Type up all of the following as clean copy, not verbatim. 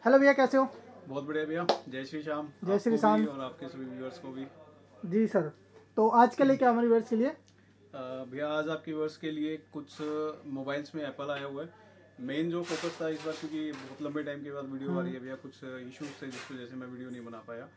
Hello भैया, कैसे हो? बहुत बढ़िया भैया। जय श्री श्याम। जय श्री श्याम। और आपके सभी व्यूअर्स को भी। जी सर, तो आज के लिए क्या हमारे व्यूअर्स के लिए? भैया आज आपके व्यूअर्स के लिए कुछ मोबाइल्स में एप्पल आया हुआ है। मेन जो फोकस था इस बार, क्योंकि बहुत लंबे टाइम के बाद वीडियो आ रही है भैया, कुछ इश्यूज थे जिसकी वजह से मैं वीडियो नहीं बना पाया।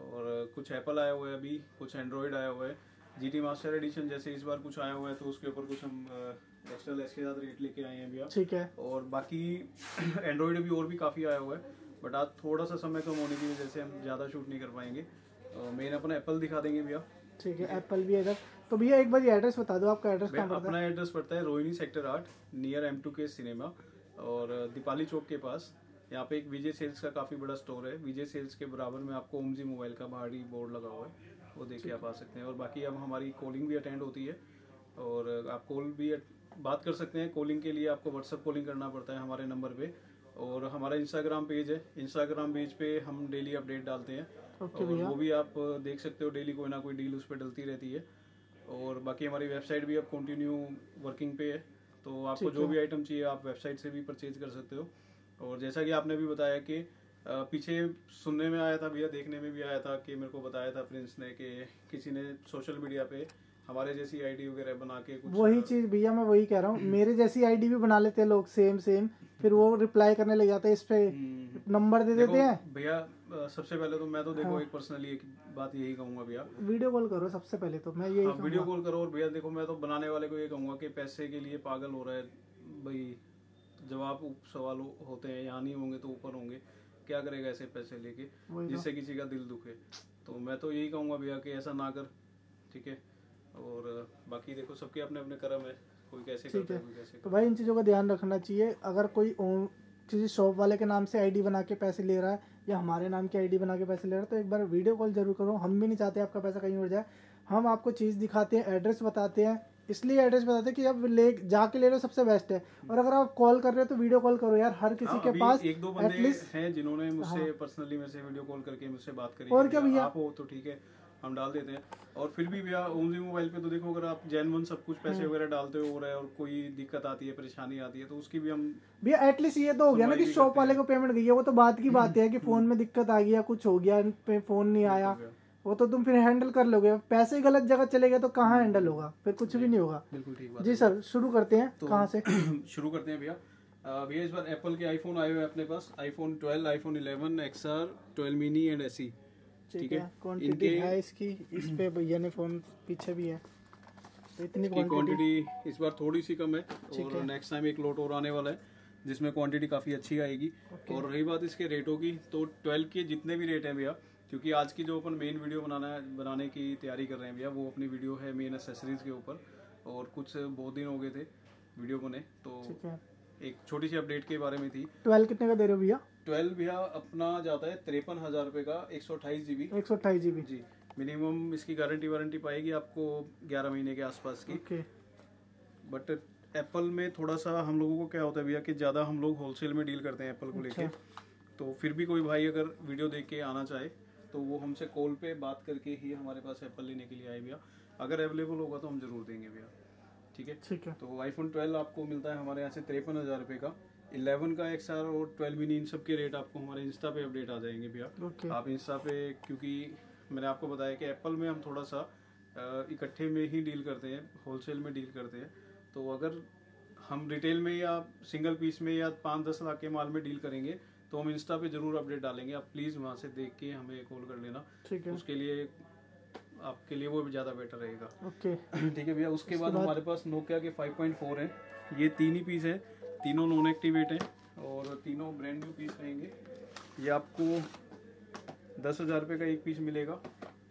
और कुछ एप्पल आया हुआ है, अभी कुछ एंड्रॉयड आया हुआ है। GT मास्टर एडिशन जैसे इस बार कुछ आया हुआ है, तो उसके ऊपर कुछ हम एक्स्ट्रा लेस के साथ रेट लेके आए हैं भैया। ठीक है। और बाकी एंड्रॉयड भी और भी काफ़ी आया हुआ है, बट आज थोड़ा सा समय कम होने की वजह से हम ज़्यादा शूट नहीं कर पाएंगे। मेन अपना एप्पल दिखा देंगे भैया। ठीक है, एप्पल भी है इधर। तो भैया एक बार ये एड्रेस बता दो, आपका एड्रेस कहाँ पड़ता है? अपना एड्रेस पड़ता है Rohini sector 8 near M2K cinema और दीपाली चौक के पास। यहाँ पे एक विजय सेल्स का काफ़ी बड़ा स्टोर है। विजय सेल्स के बराबर में आपको ओमजी मोबाइल का बाहरी बोर्ड लगा हुआ है, वो देख के आप आ सकते हैं। और बाकी अब हमारी कॉलिंग भी अटेंड होती है और आप कॉल भी बात कर सकते हैं। कॉलिंग के लिए आपको व्हाट्सअप कॉलिंग करना पड़ता है हमारे नंबर पे। और हमारा इंस्टाग्राम पेज है, इंस्टाग्राम पेज पे हम डेली अपडेट डालते हैं। और वो भी आप देख सकते हो, डेली कोई ना कोई डील उस पर डलती रहती है। और बाकी हमारी वेबसाइट भी अब कंटिन्यू वर्किंग पे है, तो आपको जो भी आइटम चाहिए आप वेबसाइट से भी परचेज कर सकते हो। और जैसा कि आपने भी बताया कि पीछे सुनने में आया था भैया, देखने में भी आया था कि मेरे को बताया था प्रिंस ने कि किसी ने सोशल मीडिया पे हमारे जैसी आईडी वगैरह बना के कुछ वही चीज भैया मैं वही कह रहा हूँ, मेरे जैसी आईडी भी बना लेते हैं लोग सेम फिर वो रिप्लाई करने लग जाते हैं, इस पे नंबर दे देते हैं भैया। सबसे पहले तो मैं तो देखो एक पर्सनली एक बात यही कहूंगा भैया, वीडियो कॉल करो सबसे पहले तो मैं यही वीडियो कॉल करो। और भैया देखो, मैं तो बनाने वाले को ये कहूंगा कि पैसे के लिए पागल हो रहा है भाई, जवाब सवाल होते हैं, यहाँ नहीं होंगे तो ऊपर होंगे, क्या करेगा ऐसे पैसे लेके जिससे किसी का दिल दुखे। तो मैं तो यही कहूंगा भैया कि ऐसा ना कर, ठीक है। और बाकी देखो सबके अपने अपने कर्म है, कोई कैसे करता है कोई कैसे। तो भाई इन चीज़ों का ध्यान रखना चाहिए। अगर कोई किसी शॉप वाले के नाम से आईडी बना के पैसे ले रहा है या हमारे नाम की आईडी बना के पैसे ले रहा है, तो एक बार वीडियो कॉल जरूर करो। हम भी नहीं चाहते आपका पैसा कहीं उड़ जाए। हम आपको चीज़ दिखाते हैं, एड्रेस बताते हैं, इसलिए एड्रेस बताते हैं कि अब जाके ले लो सबसे बेस्ट है। और अगर आप कॉल कर रहे हो तो वीडियो कॉल करो यार, हर किसी के पास एक दो बंदे हैं जिन्होंने मुझसे पर्सनली मेरे से वीडियो कॉल करके मुझसे बात करी। और क्या भैया, आप हो तो ठीक है, हम डाल देते हैं। और फिर भी भैया ओमजी मोबाइल पे तो देखो, अगर आप जेन्युइन सब कुछ पैसे वगैरह डालते हो रहे हैं और कोई दिक्कत आती है, परेशानी आती है, तो उसकी भी हम भैया एटलीस्ट ये तो हो गया ना कि शॉप वाले को पेमेंट गई है, वो तो बात की बात है कि फोन में दिक्कत आ गई या कुछ हो गया, फोन नहीं आया, वो तो तुम फिर हैंडल कर लोगे। पैसे गलत जगह चले गए तो कहाँ हैंडल होगा, फिर कुछ भी नहीं होगा। बिल्कुल ठीक बात। जी सर, शुरू करते हैं। कहाँ से शुरू करते हैं भैया? भैया इस बार एप्पल के आईफोन आए हुए हैं अपने पास। IPhone 12, iPhone 11 XR, 12 mini and SE। ठीक है, क्वांटिटी है इसकी, इस पे भैया ने फोन पीछे भी है, तो इतनी क्वांटिटी इस बार थोड़ी सी कम है। और नेक्स्ट टाइम एक लोट और आने वाला है जिसमें क्वांटिटी काफ़ी अच्छी आएगी। और रही बात इसके रेटों की, तो 12 के जितने भी रेट हैं भैया, क्योंकि आज की जो अपन मेन वीडियो बनाने की तैयारी कर रहे हैं भैया, वो अपनी वीडियो है मेन एक्सेसरीज के ऊपर। और कुछ बहुत दिन हो गए थे वीडियो बने, तो एक छोटी सी अपडेट के बारे में थी। 12 कितने का दे रहे हो भैया? 12 भैया अपना जाता है 53,000 रुपये का, 128 GB। 128 GB जी। मिनिमम इसकी गारंटी वारंटी पाएगी आपको 11 महीने के आसपास की। बट एप्पल में थोड़ा सा हम लोगों को क्या होता है भैया कि ज़्यादा हम लोग होलसेल में डील करते हैं एप्पल को लेके। तो फिर भी कोई भाई अगर वीडियो देख के आना चाहे तो वो हमसे कॉल पे बात करके ही हमारे पास एप्पल लेने के लिए आए भैया। अगर अवेलेबल होगा तो हम जरूर देंगे भैया, ठीक है। ठीक है। तो आईफोन 12 आपको मिलता है हमारे यहाँ से 53,000 रुपये का। 11 का XR और 12 मिनी, इन सब के रेट आपको हमारे इंस्टा पे अपडेट आ जाएंगे भैया। आप इंस्टा पे, क्योंकि मैंने आपको बताया कि एप्पल में हम थोड़ा सा इकट्ठे में ही डील करते हैं, होलसेल में डील करते हैं। तो अगर हम रिटेल में या सिंगल पीस में या 5-10 लाख के माल में डील करेंगे तो हम इंस्टा पे जरूर अपडेट डालेंगे। आप प्लीज़ वहाँ से देख के हमें कॉल कर लेना, ठीक है। उसके लिए आपके लिए वो भी ज़्यादा बेटर रहेगा। ओके ठीक है भैया। उसके बाद हमारे पास नोकिया के 5.4 हैं। ये 3 ही पीस हैं, तीनों नॉन एक्टिवेट हैं और तीनों ब्रांड न्यू पीस रहेंगे। ये आपको 10,000 रुपये का एक पीस मिलेगा।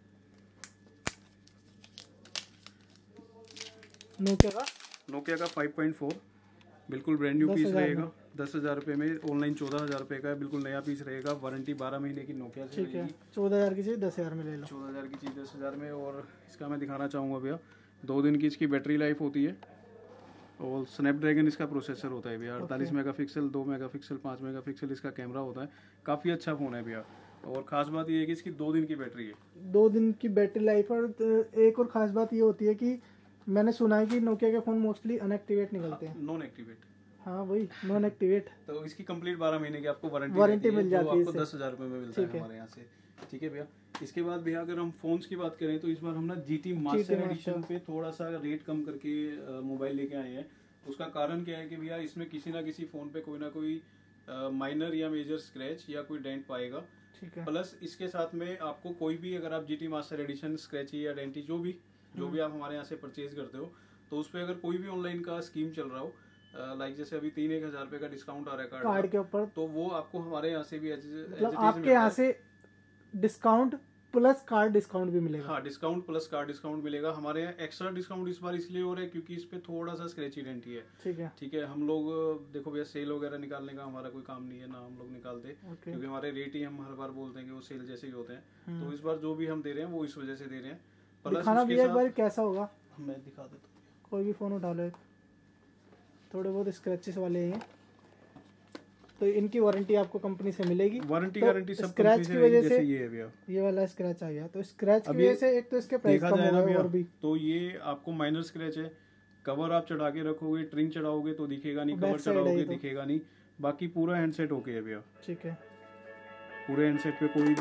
नोकिया का 5.4 बिल्कुल ब्रांड न्यू पीस रहेगा। 10,000 रुपये में, ऑनलाइन 14,000 रुपये का है, बिल्कुल नया पीस रहेगा। वारंटी 12 महीने की नोकिया से रहेगी। 14,000 की चीज़ 10,000 में ले लो। 14,000 की चीज़ 10,000 में। और इसका मैं दिखाना चाहूँगा भैया, 2 दिन की इसकी बैटरी लाइफ होती है। और स्नैपड्रैगन इसका प्रोसेसर होता है भैया। 48 मेगापिक्सल, 2 मेगापिक्सल, 5 मेगापिक्सल इसका कैमरा होता है। काफ़ी अच्छा फ़ोन है भैया। और ख़ास बात ये है कि इसकी 2 दिन की बैटरी है। 2 दिन की बैटरी लाइफ। और एक और ख़ास बात ये होती है कि मैंने सुना है कि नोकिया के फ़ोन मोस्टली अनएक्टिवेट निकलते हैं। Non activate. हाँ वही नॉन एक्टिवेट। तो इसकी कंप्लीट 12 महीने की आपको वारंटी मिल जाती है, आपको 10,000 रुपये में मिलता है हमारे यहाँ से। ठीक है भैया। इसके बाद भैया अगर हम फोन्स की बात करें तो इस बार हम ना GT मास्टर एडिशन पे थोड़ा सा रेट कम करके मोबाइल लेके आए हैं। उसका कारण क्या है कि भैया इसमें किसी ना किसी फोन पे कोई ना कोई माइनर या मेजर स्क्रैच या कोई डेंट पाएगा। ठीक है। प्लस इसके साथ में आपको कोई भी अगर आप GT मास्टर एडिशन स्क्रैची या डेंटी जो भी आप हमारे यहाँ से परचेज करते हो तो उस पर अगर कोई भी ऑनलाइन का स्कीम चल रहा हो, लाइक जैसे अभी 3-1 हज़ार रुपए का डिस्काउंट आ रहा है कार्ड के ऊपर, तो वो आपको हमारे यहाँ से भी मतलब आपके यहाँ से डिस्काउंट प्लस कार्ड डिस्काउंट भी मिलेगा। हाँ, डिस्काउंट प्लस कार्ड डिस्काउंट मिलेगा। हमारे यहाँ एक्स्ट्रा डिस्काउंट इस बार इसलिए हो रहा है क्योंकि इस पे थोड़ा सा स्क्रैची डेंटी है। ठीक है। हम लोग देखो भैया सेल वगैरह निकालने का हमारा कोई काम नहीं है, ना हम लोग निकालते, क्योंकि हमारे रेट ही हम हर बार बोलते हैं कि वो सेल जैसे ही होते हैं। तो इस बार जो भी हम दे रहे हैं वो इस वजह से दे रहे हैं। दिखाना भी एक बार कैसा होगा, मैं दिखा देता हूँ। कोई भी फोन उठा लो, थोड़े बहुत स्क्रैचेस वाले हैं तो इनकी वारंटी आपको कंपनी से मिलेगी। वारंटी तो गारंटी सब स्क्रैच की वजह से ये है भैया, ये वाला स्क्रैच आ गया तो स्क्रैच की वजह से एक तो इसके प्राइस कम हो गए और भी। तो ये आपको माइनर स्क्रैच है। कवर आप चढ़ा के रखोगे, ट्रिंग चढ़ाओगे तो दिखेगा नहीं, कवर चढ़ाओगे दिखेगा नहीं, बाकी पूरा हैंडसेट ओके है भैया। ठीक है। पूरे हैंडसेट पे कोई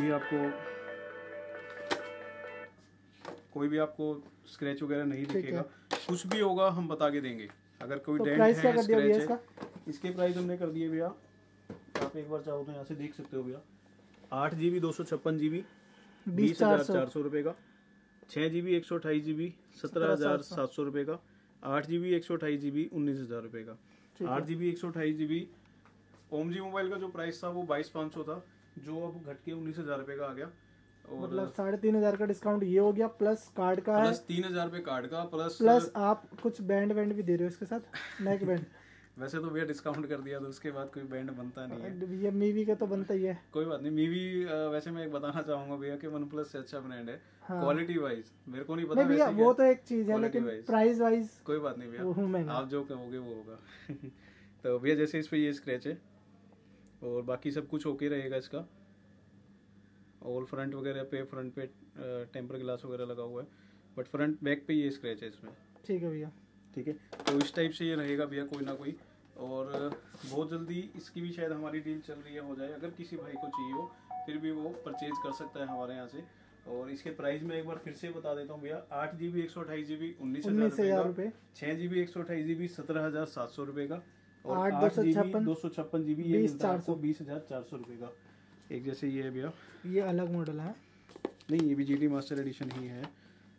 भी आपको स्क्रैच वगैरह नहीं दिखेगा। कुछ भी होगा हम बता के देंगे। अगर कोई डेंट है, स्क्रैच है, इसके प्राइस हमने कर दिए भैया, आप एक बार चाहो तो यहाँ से देख सकते हो भैया। 8GB 256GB 20,400 रुपए का, 6GB 128GB 17,700 रुपए का, 8GB 128GB 19,000 रुपए का। 8GB 128GB ओमजी मोबाइल का जो प्राइस था वो 22,500 था, जो अब घट के 19,000 रुपए का आ गया। और मतलब 3,500 का डिस्काउंट ये हो गया, प्लस कार्ड का है, प्लस 3,000 रुपए कार्ड का, प्लस आप कुछ बैंड भी दे रहे हो इसके साथ, नेक बैंड। वैसे तो भैया डिस्काउंट कर दिया तो उसके बाद कोई बैंड बनता नहीं है। ये मीवी का तो बनता ही है। कोई बात नहीं। मीवी वैसे मैं एक बताना चाहूंगा भैया कि वन प्लस से अच्छा ब्रांड है। क्वालिटी वाइज मेरे को नहीं पता भैया, वो तो एक चीज है, लेकिन प्राइस वाइज कोई बात नहीं भैया, आप जो कहोगे वो होगा। तो भैया जैसे इस पे ये स्क्रैच है और बाकी सब कुछ ओके रहेगा इसका, और फ्रंट वगैरह पे टेम्पर ग्लास वगैरह लगा हुआ है, बट फ्रंट बैक पे ये स्क्रैच है इसमें। ठीक है भैया। ठीक है। तो इस टाइप से ये रहेगा भैया कोई ना कोई, और बहुत जल्दी इसकी भी शायद हमारी डील चल रही है, हो जाए। अगर किसी भाई को चाहिए हो फिर भी वो परचेज कर सकता है हमारे यहाँ से। और इसके प्राइस में एक बार फिर से बता देता हूँ भैया। 8GB 128GB 19,000 रुपए, 6GB 128GB 17,700 रुपए का, और 8GB 256GB ये मिलता है आपको 20,400 रुपए का। एक जैसे ये है भैया, ये अलग मॉडल है नहीं, ये भी GT मास्टर एडिशन ही है।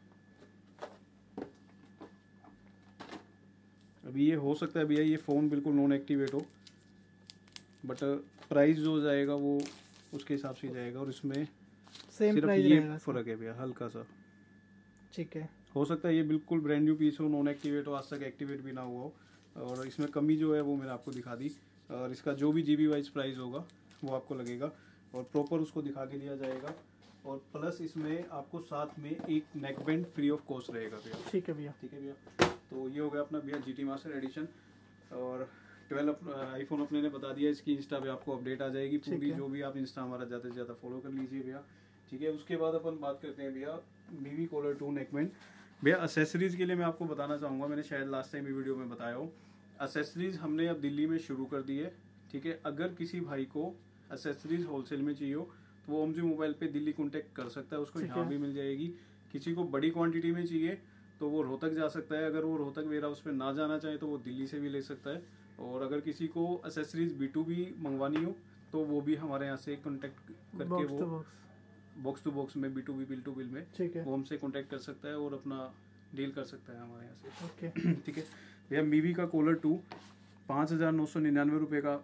अभी ये हो सकता है भैया ये फ़ोन बिल्कुल नॉन एक्टिवेट हो, बट प्राइस जो जाएगा वो उसके हिसाब से जाएगा, और इसमें सेम सिर्फ ये फ़र्क है भैया हल्का सा। ठीक है। हो सकता है ये बिल्कुल ब्रांड न्यू पीस हो, नॉन एक्टिवेट हो, आज तक एक्टिवेट भी ना हुआ हो, और इसमें कमी जो है वो मैंने आपको दिखा दी। और इसका जो भी GB वाइज प्राइस होगा वो आपको लगेगा, और प्रॉपर उसको दिखा के दिया जाएगा। और प्लस इसमें आपको साथ में एक neck band free of cost रहेगा भैया। ठीक है भैया। ठीक है भैया। तो ये हो गया अपना भैया GT मास्टर एडिशन, और 12 आईफोन अपने ने बता दिया। इसकी इंस्टा पे आपको अपडेट आ जाएगी पूरी, जो भी आप इंस्टा हमारा ज़्यादा से ज़्यादा फॉलो कर लीजिए भैया। ठीक है। उसके बाद अपन बात करते हैं भैया मीवी कॉलर 2 नेक बैंड। भैया एसेसरीज के लिए मैं आपको बताना चाहूँगा, मैंने शायद लास्ट टाइम वीडियो में बताया हो, एसेसरीज हमने अब दिल्ली में शुरू कर दी है। ठीक है। अगर किसी भाई को एसेसरीज होलसेल में चाहिए हो तो वो ओमजी मोबाइल पे दिल्ली कॉन्टेक्ट कर सकता है, उसको यहाँ भी मिल जाएगी। किसी को बड़ी क्वांटिटी में चाहिए तो वो रोहतक जा सकता है, अगर वो रोहतक वेयर हाउस पे ना जाना चाहे तो वो दिल्ली से भी ले सकता है। और अगर किसी को एसेसरीज B2B मंगवानी हो तो वो भी हमारे यहाँ से कॉन्टेक्ट करके वो बॉक्स टू बॉक्स में B2B बिल टू बिल में वो हमसे कॉन्टेक्ट कर सकता है और अपना डील कर सकता है हमारे यहाँ से। ओके। ठीक है भैया। मीवी का कॉलर 2 5,999 रुपये का,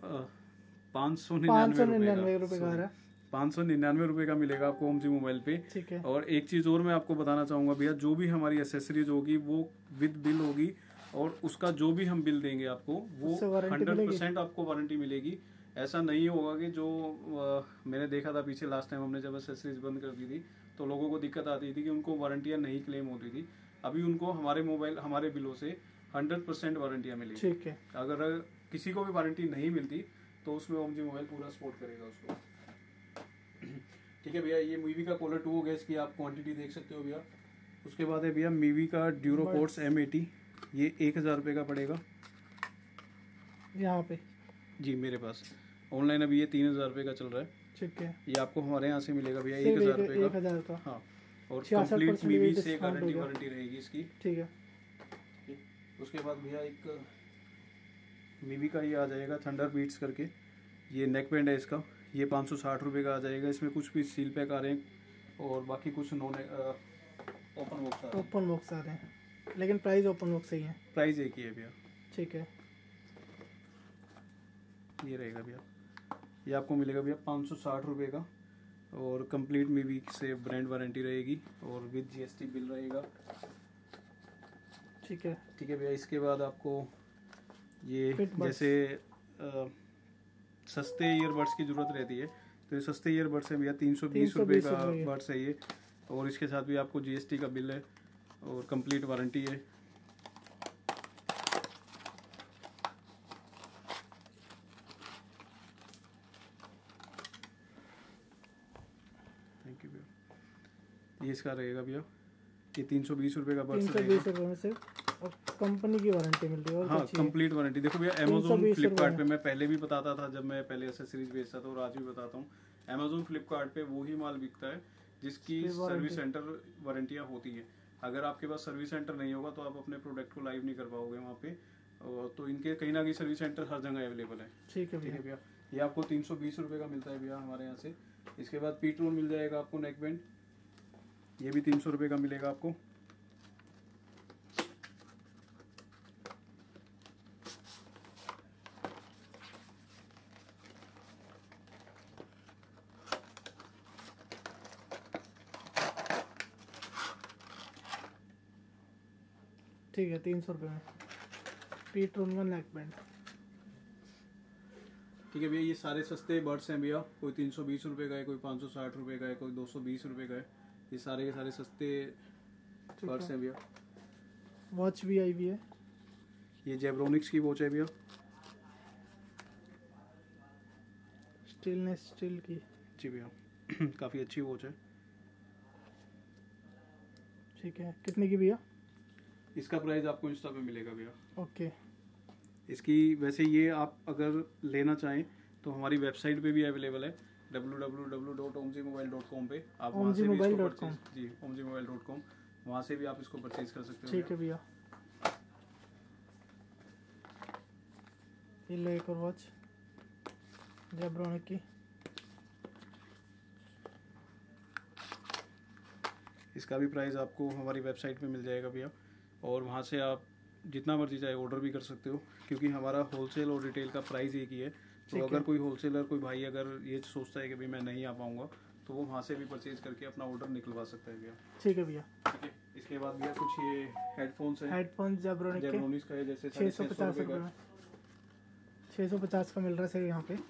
599 रुपये का 599 रुपये का मिलेगा आपको ओमजी मोबाइल पे। ठीक है। और एक चीज़ और मैं आपको बताना चाहूँगा भैया, जो भी हमारी एसेसरीज होगी वो विद बिल होगी, और उसका जो भी हम बिल देंगे आपको वो 100% आपको वारंटी मिलेगी। ऐसा नहीं होगा कि जो मैंने देखा था पीछे लास्ट टाइम हमने जब एसेसरीज बंद कर दी थी तो लोगों को दिक्कत आती थी कि उनको वारंटियाँ नहीं क्लेम होती थी। अभी उनको हमारे बिलों से 100% वारंटियाँ मिलेगी। ठीक है। अगर किसी को भी वारंटी नहीं मिलती तो उसमें ओमजी मोबाइल पूरा सपोर्ट करेगा उसको। ठीक है भैया। ये मीवी का कॉलर 2 हो गया, इसकी आप क्वांटिटी देख सकते हो भैया। उसके बाद है भैया मीवी का ड्यूरोकोर्स M80, ये 1,000 रुपये का पड़ेगा। यहाँ पे? जी मेरे पास ऑनलाइन अभी ये 3000 रुपये का चल रहा है। ठीक है, ये आपको हमारे यहाँ से मिलेगा भैया सिर्फ 1000 रुपये का। 1000 का। हाँ, और 66% कंप्लीट मीवी से डिस्काउंट हो गारंटी गया। वारंटी रहेगी इसकी। ठीक है, उसके बाद भैया एक मीवी का ये आ जाएगा थंडर बीट्स करके, ये नेक बैंड है इसका, ये 560 रुपये का आ जाएगा। इसमें कुछ भी सील पैक आ रहे हैं और बाकी कुछ नॉन ओपन बॉक्स आ रहे हैं। ओपन बॉक्स आ रहे हैं, लेकिन प्राइस ओपन बॉक्स ही है। प्राइस एक ही है भैया। ठीक है, ये रहेगा भैया, ये आपको मिलेगा भैया 560 रुपये का और कंप्लीट मीवी से ब्रांड वारंटी रहेगी और विद जीएसटी बिल रहेगा। ठीक है, ठीक है भैया। इसके बाद आपको ये Fit buds। जैसे सस्ते ईयरबड्स की ज़रूरत रहती है तो ये सस्ते ईयरबड्स है भैया, 320 रुपये का बड्स है ये, और इसके साथ भी आपको जीएसटी का बिल है और कंप्लीट वारंटी है। थैंक यू भैया। ये इसका रहेगा भैया, ये 320 रुपये का बड्स 320 रुपये में से और कंपनी की वारंटी मिल रही है। और हाँ, क्या चाहिए? Complete warranty. देखो भैया, 320 अमेजोन फ्लिपकार्ट रुपये पे मैं पहले भी बताता था, जब मैं पहले एसेसरीज बेचता था और आज भी बताता हूँ, अमेजोन फ्लिपकार्ट पे वो ही माल बिकता है जिसकी सर्विस सेंटर वारंटियाँ होती है। अगर आपके पास सर्विस सेंटर नहीं होगा तो आप अपने प्रोडक्ट को लाइव नहीं कर पाओगे वहाँ पे, तो इनके कहीं ना कहीं सर्विस सेंटर हर जगह अवेलेबल है। ठीक है भैया। ये आपको 320 रुपये का मिलता है भैया हमारे यहाँ से। इसके बाद पीट्रोन मिल जाएगा आपको नेक बैंड, ये भी 300 रुपये का मिलेगा आपको। ठीक है, 300 रुपये में पीट्रोन का नेक बैंड। ठीक है भैया, ये सारे सस्ते बर्ड्स हैं भैया, कोई 320 रुपये का है, कोई 560 रुपये का है, कोई 220 रुपये का है। ये सारे के सारे सस्ते बर्ड्स हैं भैया। वॉच भी आई हुई है, ये जेब्रोनिक्स की वॉच है भैया, स्टीलनेस स्टील की। जी भैया, काफ़ी अच्छी वॉच है। ठीक है, कितने की भैया? इसका प्राइस आपको इंस्टा पे मिलेगा भैया। ओके, इसकी वैसे ये आप अगर लेना चाहें तो हमारी वेबसाइट पे भी अवेलेबल है, www.omgmobile.com पे। आप वहाँ से भी इसको परचेज, जी omgmobile.com, वहाँ से भी आप इसको परचेज कर सकते हो। ठीक है भैया। ये लो एक और वॉच जेब्रोनिक की। इसका भी प्राइस आपको हमारी वेबसाइट पे मिल जाएगा भैया, और वहाँ से आप जितना मर्जी चाहे ऑर्डर भी कर सकते हो, क्योंकि हमारा होलसेल और रिटेल का प्राइस एक ही है। तो अगर कोई होलसेलर, कोई भाई अगर ये सोचता है कि भाई मैं नहीं आ पाऊंगा, तो वो वहाँ से भी परचेज करके अपना ऑर्डर निकलवा सकता है भैया। ठीक है भैया। ठीक है। इसके बाद भैया कुछ ये हेडफोन्स हैं, हेडफोन्स जेब्रोनिक का है, जैसे 650 रुपये में 650 का मिल रहा है सर यहाँ पे।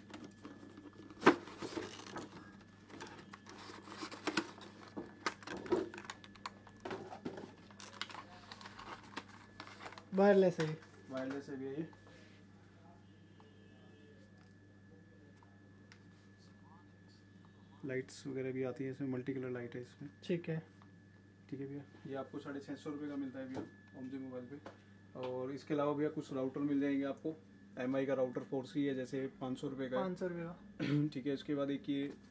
वायरलेस है, वायरलेस है भैया। ये लाइट्स वगैरह भी आती है इसमें, मल्टी कलर लाइट है इसमें। ठीक है। ठीक है भैया, ये आपको 650 रुपये का मिलता है भैया ओमजी मोबाइल पे। और इसके अलावा भैया कुछ राउटर मिल जाएंगे आपको। MI का राउटर 4C है, जैसे 500 रुपये का 500 रुपये का। ठीक है। इसके बाद एक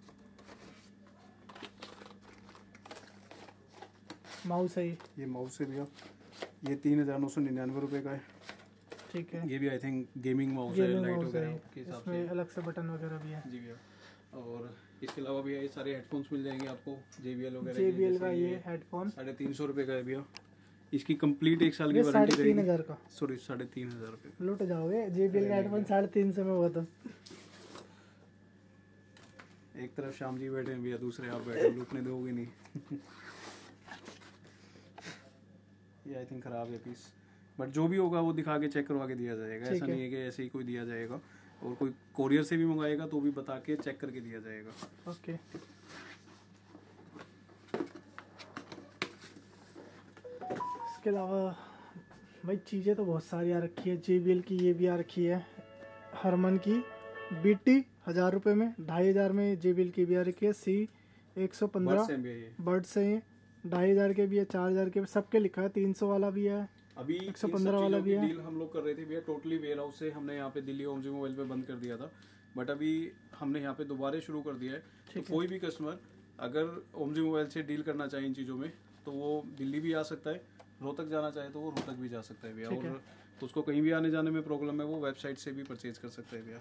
माउस है, ये माउस है भैया, ये 3999 रुपये का है। ठीक है। ये भी आई थिंक गेमिंग माउस है, लाइट वगैरह के हिसाब से, इसमें अलग से बटन वगैरह भी है। जी भैया। और इसके अलावा भैया ये सारे हेडफोन्स मिल जाएंगे आपको, JBL वगैरह। JBL का ये हेडफोन 350 रुपये का है भैया। इसकी कंप्लीट 1 साल की वारंटी रहेगी। 3500 का, सॉरी 3500 रुपये। लूट जाओगे। JBL का हेडफोन 350 में हुआ था। एक तरफ श्याम जी बैठे हैं भैया, दूसरे आप बैठे, लूटने दोगे नहीं। ये आई थिंक खराब है पीस, बट जो भी होगा वो दिखा के चेक करवा के दिया जाएगा। ऐसा नहीं है कि ऐसे ही कोई दिया जाएगा, और कोई कोरियर से भी मंगाएगा तो भी बता के चेक करके दिया जाएगा। ओके। इसके अलावा भाई चीज़ें तो बहुत सारी आ रखी है। JBL की ये भी आ रखी है, हरमन की BT 1000 रुपये में, 2500 में JBL की भी आ रखी है। C115 बर्ड्स है, ये 2500 के भी है, 4000 के भी, सबके लिखा है। 300 वाला भी है, अभी 115 वाला भी है। डील हम लोग कर रहे थे भैया, टोटली वेयर हाउस से हमने यहाँ पे दिल्ली ओमजी मोबाइल पे बंद कर दिया था, बट अभी हमने यहाँ पे दोबारा शुरू कर दिया है। तो कोई भी कस्टमर अगर ओमजी मोबाइल से डील करना चाहे इन चीज़ों में तो वो दिल्ली भी आ सकता है, रोहतक जाना चाहे तो वो रोहतक भी जा सकता है भैया, और उसको कहीं भी आने जाने में प्रॉब्लम है वो वेबसाइट से भी परचेज कर सकता है भैया।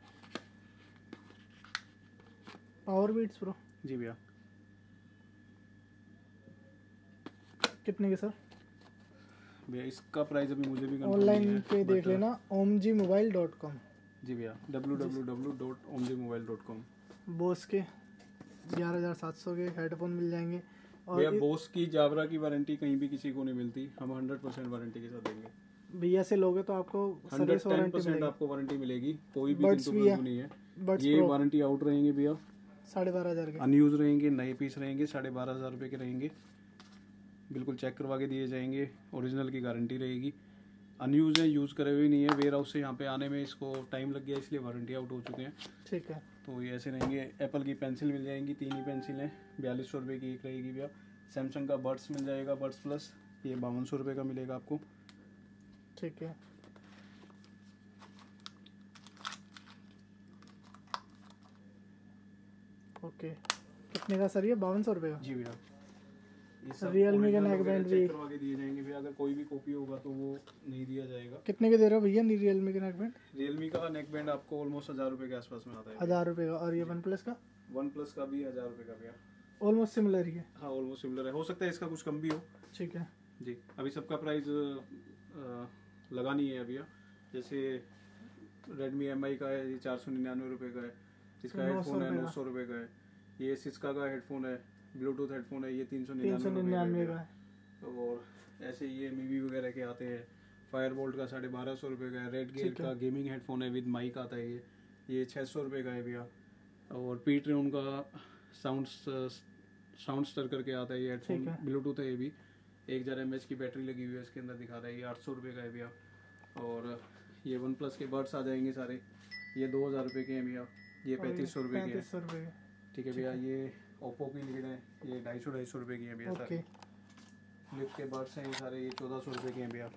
पावर बीट्स प्रो जी भैया। कितने के सर? भैया इसका प्राइस अभी मुझे भी ऑनलाइन पे देख लेना, omgmobile.com। जी भैया, www.omgmobile.com। बोस के 11,700 के हेडफोन मिल जाएंगे। और भैया बोस की जाबरा की वारंटी कहीं भी किसी को नहीं मिलती, हम 100% वारंटी के साथ देंगे। भैया से लोगे तो आपको 110% आपको वारंटी मिलेगी, कोई भी किंतु परंतु नहीं है। ये वारंटी आउट रहेंगे भैया 12,500 के, अनयूज रहेंगे, नए पीस रहेंगे 12,500 रुपये के रहेंगे, बिल्कुल चेक करवा के दिए जाएंगे, ओरिजिनल की गारंटी रहेगी। अनयूज है, यूज़ करे हुए नहीं है, वेयर हाउस से यहाँ पे आने में इसको टाइम लग गया इसलिए वारंटी आउट हो चुके हैं। ठीक है। तो ये ऐसे रहेंगे। एप्पल की पेंसिल मिल जाएंगी, 3 ही पेंसिल हैं, 4200 रुपये की एक रहेगी भैया। सैमसंग का बड्स मिल जाएगा, बड्स प्लस, ये 5200 रुपये का मिलेगा आपको। ठीक है। ओके, कितने का सर ये? 5200 रुपये का? जी भैया। रियलमी के नेक बैंड भी करवा के दिए जाएंगे भैया, अगर कोई भी कॉपी होगा तो वो नहीं दिया जाएगा। कितने के दे रहे हो भैया रियलमी के नेक बैंड? रियलमी का नेक बैंड आपको ऑलमोस्ट 1000 रुपये के आसपास में आता है। 1000 रुपये का। और ये वन प्लस का? वन प्लस का भी 1000 रुपये का भैया। ऑलमोस्ट सिमिलर ही है। हाँ ऑलमोस्ट सिमिलर है, हो सकता है इसका कुछ कम भी हो। ठीक है जी। अभी सबका प्राइस लगा नहीं है भैया। जैसे रेडमी MI का है, ये 499 रुपये का है, इसका हेडफोन है 900 रुपये का है। ये सिस्का का हेडफोन है, ब्लूटूथ हेडफोन है, ये 399 का है। और ऐसे ये मीवी वगैरह के आते हैं, फायरबोल्ट का 1250 रुपये का है, रेड गेट का गेमिंग हेडफोन है विद माइक आता है, ये 600 रुपये का है भैया। और पीट्रियन का साउंड स्टर करके आता है ये हेडफोन, ब्लूटूथ है ये भी, 1000 mAh की बैटरी लगी हुई है इसके अंदर, दिखा रहा है, ये 800 रुपये का है भैया। और ये वन प्लस के बड्स आ जाएंगे सारे, ये 2000 रुपये के हैं भैया, ये 3500 रुपये के हैं। ठीक है भैया। ये ओप्पो की लीड है, ये 250 रुपये की है भैया सारे। फ्लिप के बड्स हैं ये सारे, ये 1400 रुपये के हैं भैया।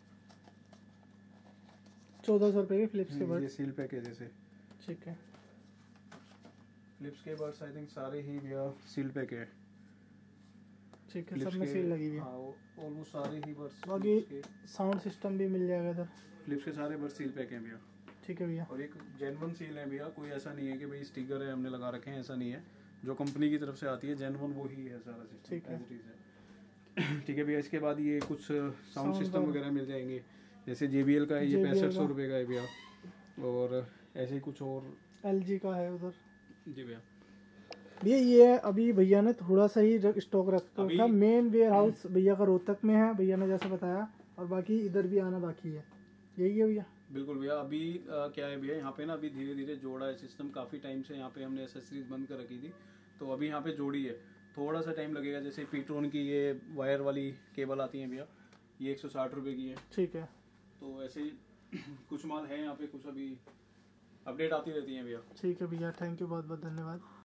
1400 रुपये के फ्लिप्स के बड्स, ये सील पैक है जैसे। ठीक है। फ्लिप्स के बड्स आई थिंक सारे ही भैया सील पैक है। ठीक है, सब में सील लगी हुई है। हाँ ऑलमोस्ट सारे ही बड्स। बाकी साउंड सिस्टम भी मिल जाएगा सर। फ्लिप्स के सारे बड्स सील पैक हैं भैया। ठीक है भैया। और एक जेन्युइन सील है भैया, कोई ऐसा नहीं है कि भाई स्टिकर है हमने लगा रखे हैं, ऐसा नहीं है। जो कंपनी की तरफ से आती है जेन्युइन वो ही है सारा सिस्टम। ठीक है। ठीक है भैया। इसके बाद ये कुछ साउंड सिस्टम वगैरह मिल जाएंगे, जैसे JBL का है, ये 6500 रुपये का है भैया। और ऐसे ही कुछ और LG का है उधर। जी भैया। भैया ये अभी भैया ने थोड़ा सा ही स्टॉक रखा था, मेन वेयर हाउस भैया का रोहतक में है, भैया ने जैसे बताया, और बाकी इधर भी आना बाकी है। यही है भैया? बिल्कुल भैया। अभी क्या है भैया, यहाँ पे ना अभी धीरे धीरे जोड़ा है सिस्टम, काफ़ी टाइम से यहाँ पे हमने एसेसरीज बंद कर रखी थी, तो अभी यहाँ पे जोड़ी है, थोड़ा सा टाइम लगेगा। जैसे पीट्रोन की ये वायर वाली केबल आती है भैया, ये 160 रुपये की है। ठीक है। तो ऐसे कुछ माल है यहाँ पे, कुछ अभी अपडेट आती रहती है भैया। ठीक है भैया, थैंक यू, बहुत बहुत धन्यवाद।